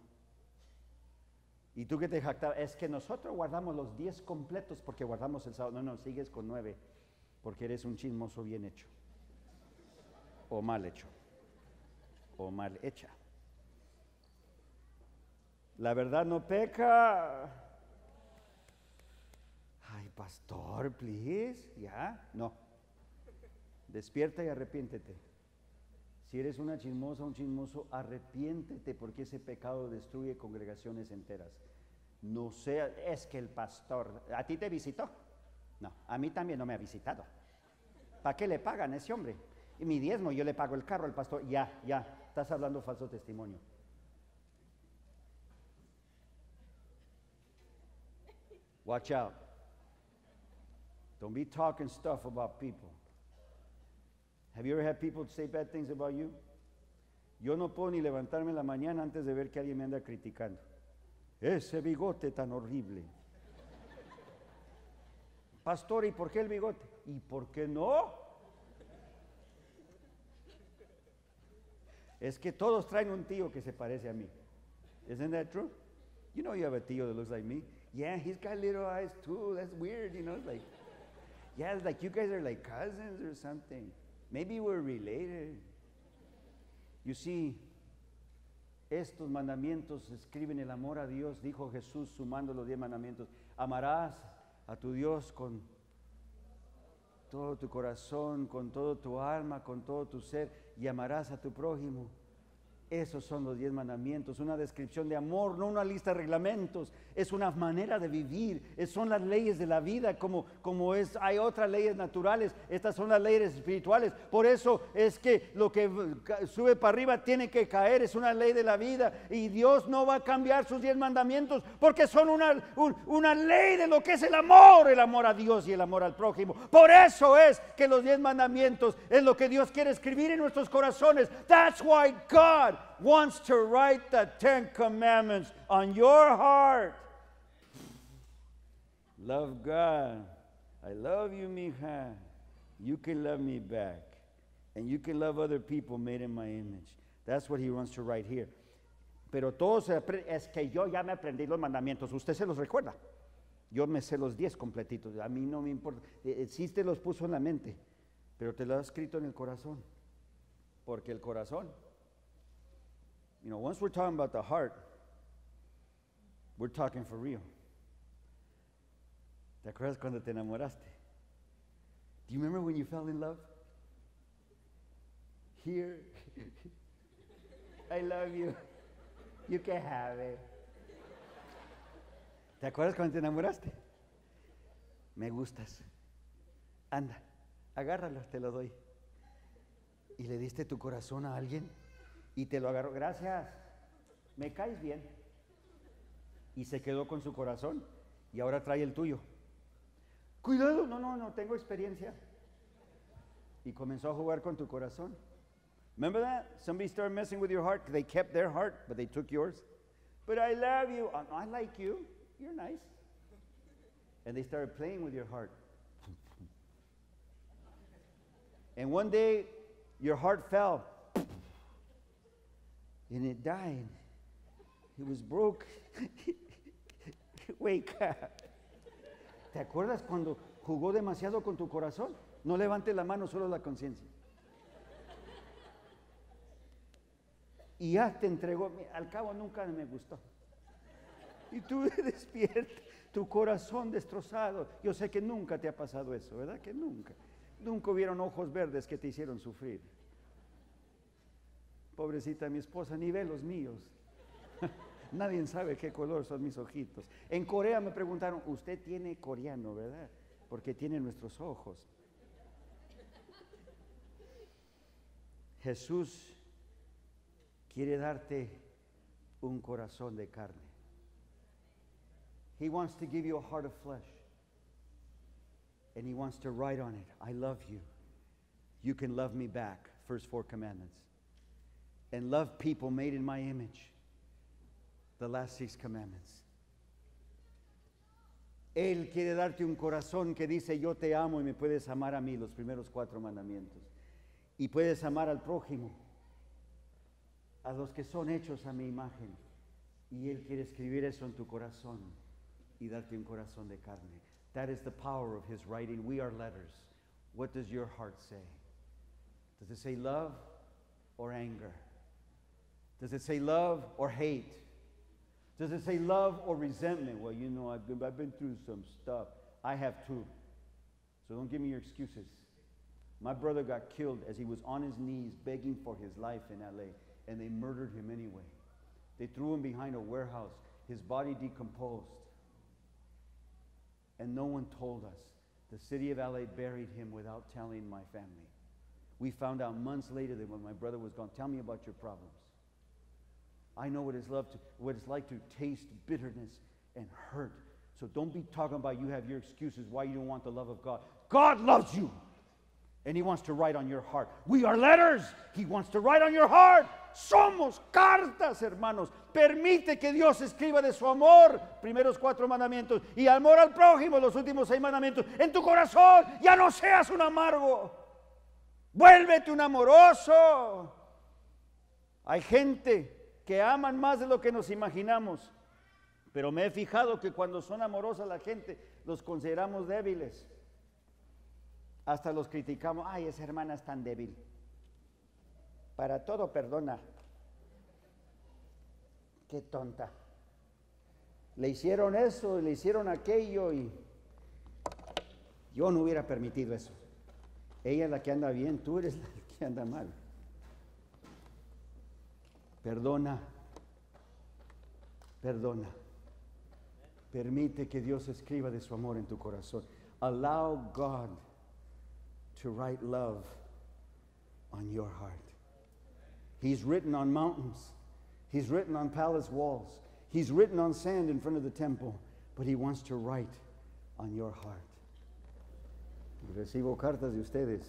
Y tú que te jactabas, es que nosotros guardamos los diez completos porque guardamos el sábado. No, no, sigues con nueve porque eres un chismoso bien hecho. O mal hecho. O mal hecha. La verdad no peca. Ay, pastor, please. ¿Ya? No. Despierta y arrepiéntete. Si eres una chismosa, un chismoso, arrepiéntete porque ese pecado destruye congregaciones enteras. No sea, es que el pastor, ¿a ti te visitó? No, a mí también no me ha visitado. ¿Para qué le pagan a ese hombre? Y mi diezmo, yo le pago el carro al pastor. Ya, ya, estás hablando falso testimonio. Watch out. Don't be talking stuff about people. Have you ever had people say bad things about you? Yo no puedo ni levantarme en la mañana antes de ver que alguien me anda criticando. Ese bigote tan horrible. Pastor, ¿y por qué el bigote? ¿Y por qué no? Es que todos traen un tío que se parece a mí. Isn't that true? You know you have a tío that looks like me. Yeah, he's got little eyes too. That's weird, you know. It's like, yeah, it's like you guys are like cousins or something. Maybe we're related. You see, estos mandamientos escriben el amor a Dios, dijo Jesús sumando los diez mandamientos. Amarás a tu Dios con todo tu corazón, con todo tu alma, con todo tu ser, y amarás a tu prójimo. Esos son los diez mandamientos, una descripción de amor, no una lista de reglamentos, es una manera de vivir, es, son las leyes de la vida, como, como es, hay otras leyes naturales, estas son las leyes espirituales. Por eso es que lo que sube para arriba tiene que caer, es una ley de la vida, y Dios no va a cambiar sus diez mandamientos, porque son una, un, una ley de lo que es el amor, el amor a Dios y el amor al prójimo. Por eso es que los diez mandamientos es lo que Dios quiere escribir en nuestros corazones. That's why God wants to write the Ten Commandments on your heart. Love God. I love you, mija. You can love me back. And you can love other people made in my image. That's what he wants to write here. Pero todo se aprende, es que yo ya me aprendí los mandamientos. ¿Usted se los recuerda? Yo me sé los diez completitos. A mí no me importa. Sí te los puso en la mente, pero te lo ha escrito en el corazón. Porque el corazón, you know, once we're talking about the heart, we're talking for real. ¿Te acuerdas cuando te enamoraste? Do you remember when you fell in love? Here, I love you. You can have it. ¿Te acuerdas cuando te enamoraste? Me gustas. Anda, agárralo, te lo doy. ¿Y le diste tu corazón a alguien? Y te lo agarró. Gracias, me caes bien. Y se quedó con su corazón y ahora trae el tuyo. Cuidado, no, no, no, tengo experiencia. Y comenzó a jugar con tu corazón. Remember that? Somebody started messing with your heart. They kept their heart, but they took yours. But I love you. Oh, no, I like you. You're nice. And they started playing with your heart. And one day, your heart fell. And it died. It was broke. Wake up. ¿Te acuerdas cuando jugó demasiado con tu corazón? No levantes la mano, solo la conciencia. Y ya te entregó. Al cabo nunca me gustó. Y tú despierta, tu corazón destrozado. Yo sé que nunca te ha pasado eso, ¿verdad? Que nunca. Nunca hubieron ojos verdes que te hicieron sufrir. Pobrecita mi esposa, ni ve los míos. Nadie sabe qué color son mis ojitos. En Corea me preguntaron, usted tiene coreano, ¿verdad? Porque tiene nuestros ojos. Jesús quiere darte un corazón de carne. He wants to give you a heart of flesh. And he wants to write on it, I love you. You can love me back. First four commandments. And love people made in my image. The last six commandments. Él quiere darte un corazón que dice, yo te amo y me puedes amar a mí, los primeros cuatro mandamientos. Y puedes amar al prójimo, a los que son hechos a mi imagen. Y Él quiere escribir eso en tu corazón y darte un corazón de carne. That is the power of His writing. We are letters. What does your heart say? Does it say love or anger? Does it say love or hate? Does it say love or resentment? Well, you know, I've been, I've been through some stuff. I have too. So don't give me your excuses. My brother got killed as he was on his knees begging for his life in L A, and they murdered him anyway. They threw him behind a warehouse. His body decomposed. And no one told us. The city of L A buried him without telling my family. We found out months later that when my brother was gone, tell me about your problems. I know what it's, love to, what it's like to taste bitterness and hurt. So don't be talking about you have your excuses why you don't want the love of God. God loves you. And He wants to write on your heart. We are letters. He wants to write on your heart. Somos cartas, hermanos. Permite que Dios escriba de su amor, primeros cuatro mandamientos, y amor al prójimo, los últimos seis mandamientos, en tu corazón. Ya no seas un amargo. Vuélvete un amoroso. Hay gente que aman más de lo que nos imaginamos, pero me he fijado que cuando son amorosas la gente, los consideramos débiles. Hasta los criticamos. Ay, esa hermana es tan débil. Para todo perdona. Qué tonta. Le hicieron eso, le hicieron aquello y yo no hubiera permitido eso. Ella es la que anda bien, tú eres la que anda mal. Perdona. Perdona. Permite que Dios escriba de su amor en tu corazón. Allow God to write love on your heart. He's written on mountains. He's written on palace walls. He's written on sand in front of the temple. But He wants to write on your heart. Y recibo cartas de ustedes.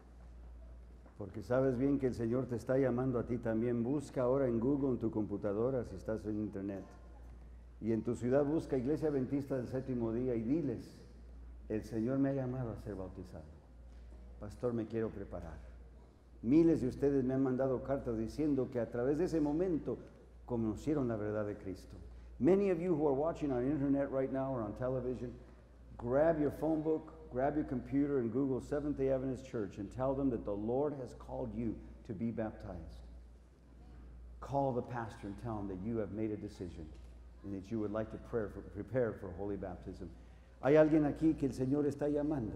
Porque sabes bien que el Señor te está llamando a ti también. Busca ahora en Google, en tu computadora, si estás en internet. Y en tu ciudad busca Iglesia Adventista del Séptimo Día y diles, el Señor me ha llamado a ser bautizado. Pastor, me quiero preparar. Miles de ustedes me han mandado cartas diciendo que a través de ese momento conocieron la verdad de Cristo. Many of you who are watching on internet right now or on television, grab your phone book, grab your computer and Google Seventh-day Adventist Church and tell them that the Lord has called you to be baptized. Call the pastor and tell him that you have made a decision and that you would like to pray for, prepare for holy baptism. Hay alguien aquí que el Señor está llamando.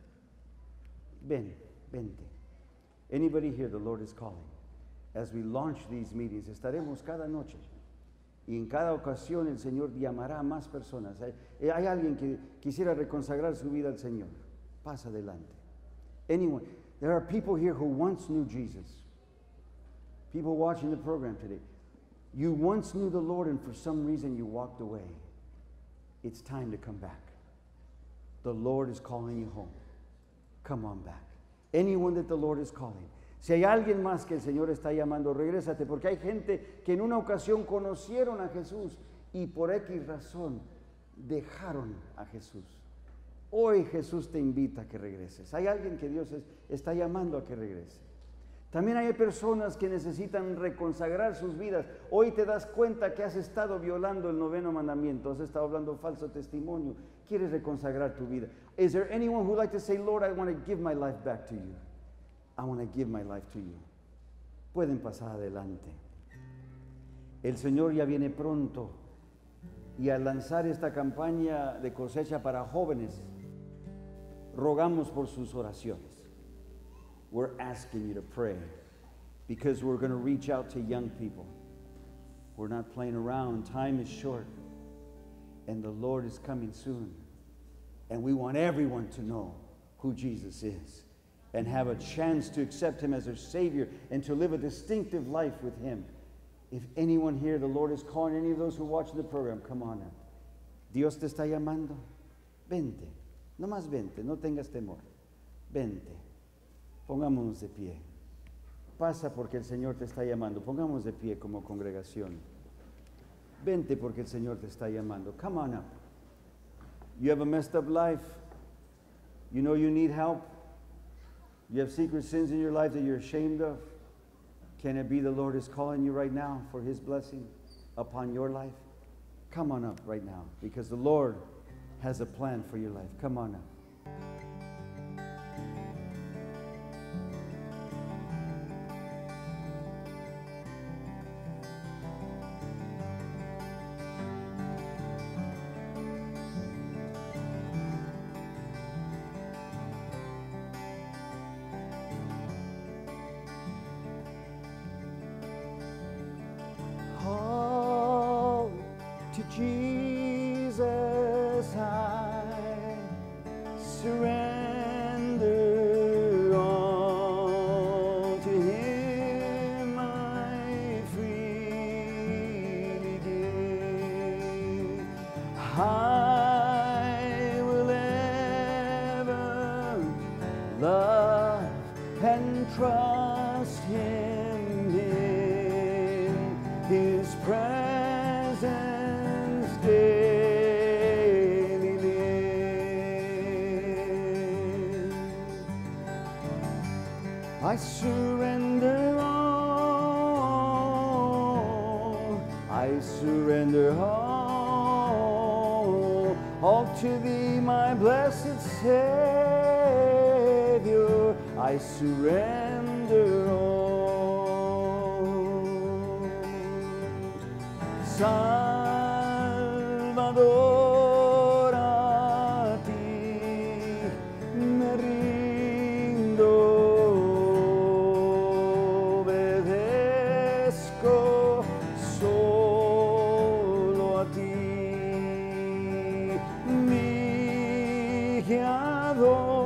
Ven, vente. Anybody here the Lord is calling? As we launch these meetings, estaremos cada noche. Y en cada ocasión el Señor llamará a más personas. Hay, hay alguien que quisiera reconsagrar su vida al Señor. Pasa adelante. Anyone. There are people here who once knew Jesus. People watching the program today. You once knew the Lord and for some reason you walked away. It's time to come back. The Lord is calling you home. Come on back. Anyone that the Lord is calling. Si hay alguien más que el Señor está llamando, regrésate, porque hay gente que en una ocasión conocieron a Jesús y por X razón dejaron a Jesús. Hoy Jesús te invita a que regreses. Hay alguien que Dios es, está llamando a que regrese. También hay personas que necesitan reconsagrar sus vidas. Hoy te das cuenta que has estado violando el noveno mandamiento, has estado hablando falso testimonio. Quieres reconsagrar tu vida. Is there anyone who would like to say, Lord, I want to give my life back to you? I want to give my life to you. Pueden pasar adelante. El Señor ya viene pronto y al lanzar esta campaña de cosecha para jóvenes, rogamos por sus oraciones. We're asking you to pray because we're going to reach out to young people We're not playing around. Time is short. And the Lord is coming soon. And we want everyone to know who Jesus is and have a chance to accept him as their Savior and to live a distinctive life with him. If anyone here, the Lord is calling any of those who watch the program, come on up. Dios te está llamando. Vente. No más vente. No tengas temor. Vente. Pongámonos de pie. Pasa porque el Señor te está llamando. Pongámonos de pie como congregación. Vente porque el Señor te está llamando. Come on up. You have a messed up life. You know you need help. You have secret sins in your life that you're ashamed of. Can it be the Lord is calling you right now for his blessing upon your life? Come on up right now, because the Lord has a plan for your life. Come on up. Jesus, I surrender all to him. I freely give. I will ever love and trust him in his presence. I surrender all, I surrender all, all to thee, my blessed Savior, I surrender all. Salvador, a ti me rindo. Solo a ti, mi guiador.